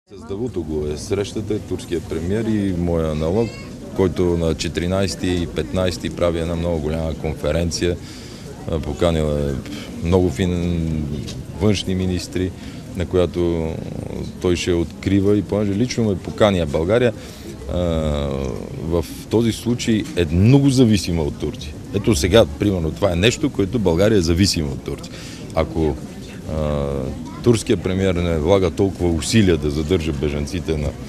С Давутоглу е срещата, турския премиер и моя аналог, който на 14 и 15 прави една много голяма конференция. Поканила е много външни министри, на която той ще открива и понеже лично ме покани България, в този случай е много зависима от Турция. Ето сега, примерно, това е нещо, което България е зависима от Турция. Ако турският премиер не влага толкова усилия да задържа бежанците на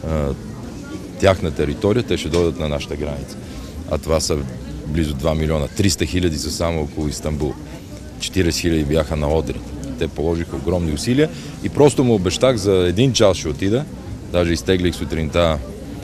тяхна територия, те ще дойдат на нашата граница. А това са близо 2 милиона. 300 хиляди са само около Истанбул. 40 хиляди бяха на Одри. Те положиха огромни усилия и просто му обещах за 1 час ще отида. Даже изтеглих сутринта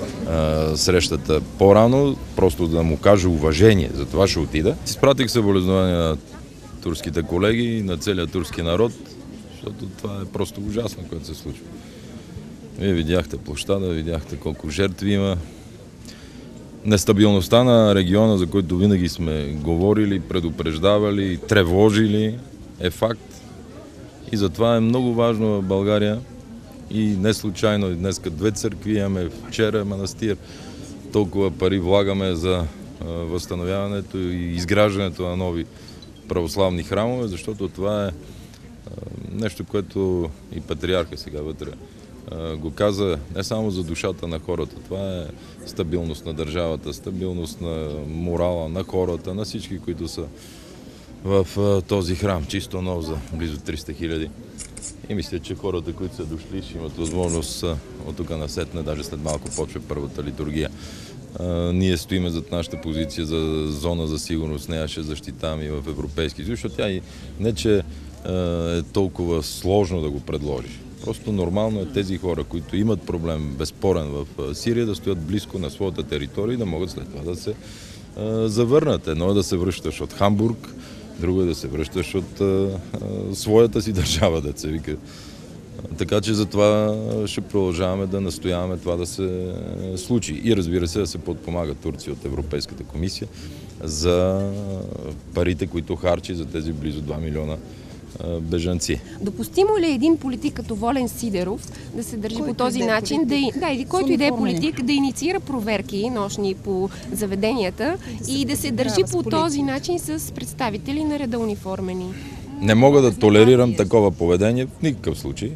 срещата по-рано, просто да му кажа уважение. За това ще отида. Изпратих съболезнования на турските колеги и на целия турски народ, защото това е просто ужасно, което се случва. Вие видяхте площада, видяхте колко жертви има. Нестабилността на региона, за който винаги сме говорили, предупреждавали, тревожили, е факт. И затова е много важно в България и не случайно днес 2 църкви имаме, вчера манастир, толкова пари влагаме за възстановяването и изграждането на нови православни храмове, защото това е нещо, което и патриарха сега вътре го каза не само за душата на хората. Това е стабилност на държавата, стабилност на морала на хората, на всички, които са в този храм, чисто нов за близо 300 хиляди. И мисля, че хората, които са дошли, ще имат възможност от тук насетне, даже след малко почва първата литургия. Ние стоиме зад нашата позиция за зона за сигурност, нея ще защитаваме и в Европейски съюз, защото тя и не, че е толкова сложно да го предложиш. Просто нормално е тези хора, които имат проблем безспорен в Сирия, да стоят близко на своята територия и да могат след това да се завърнат. Едно е да се връщаш от Хамбург, друго е да се връщаш от своята си държава, да се вика. Така че затова ще продължаваме да настояваме това да се случи. И разбира се да се подпомага Турция от Европейската комисия за парите, които харчи за тези близо 2 милиона бежанци. Допустимо ли е един политик като Волен Сидеров да се държи по този начин, който и да е политик, да инициира проверки нощни по заведенията и да се държи по този начин с представители на реда униформени? Не мога да толерирам такова поведение в никакъв случай.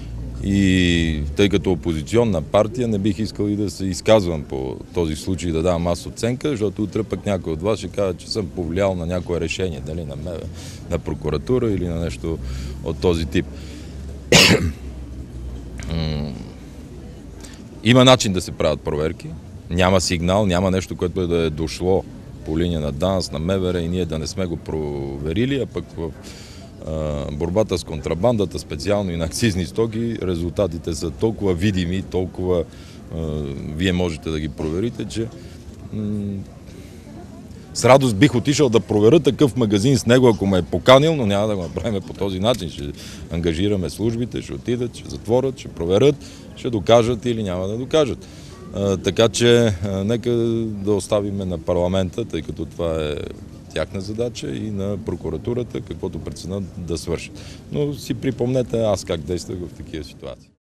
И тъй като опозиционна партия не бих искал и да се изказвам по този случай, да давам аз оценка, защото утре пък някой от вас ще каже, че съм повлиял на някое решение, дали на мен, на прокуратура или на нещо от този тип. Има начин да се правят проверки, няма сигнал, няма нещо, което да е дошло по линия на ДАНС, на МВР и ние да не сме го проверили, а пък в борбата с контрабандата, специално и на акцизни стоки, резултатите са толкова видими, толкова вие можете да ги проверите, че с радост бих отишъл да проверя такъв магазин с него, ако ме е поканил, но няма да го направим по този начин. Ще ангажираме службите, ще отидат, ще затворят, ще проверят, ще докажат или няма да докажат. Така че нека да оставим на парламента, тъй като това е тяхна задача и на прокуратурата, каквото преценят да свършат. Но си припомнете аз как действах в такива ситуации.